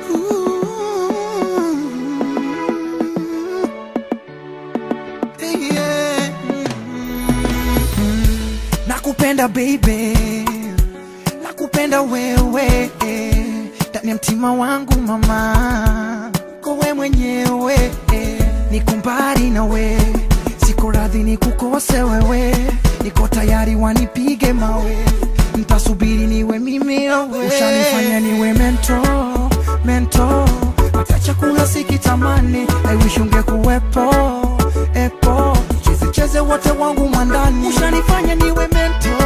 Nakupenda baby, nakupenda wewe, ndani ya mtima wangu mama, kowe mwenyewe, nikumbari na we, siko radhi nikukose wewe, niko tayari wanipige mawe, nitasubiri niwe mimi wewe, ushanifanya niwe mento, hata chakula sikitamani, I wish ungekuwepo, cheze wote wangu mwandani, ushanifanya niwe mento,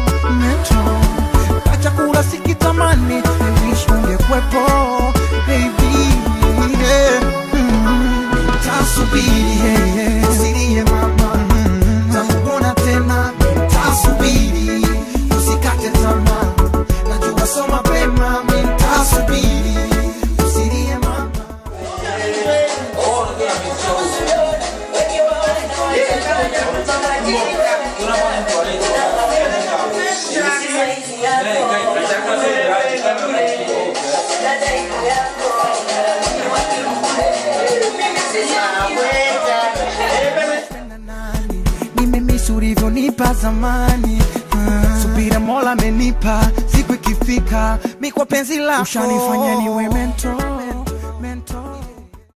hata chakula sikitamani, I wish ungekuwepo, baby, tasubiri, usilie mama, takuona tena, tasubiri, usikate tamaa, najua so mapema, tasubiri, usilie mama. Ulivyo nipa zamani, subira Mola amenipa, siku ikifika, mi kwa penzi lako ushanifanya niwe mento.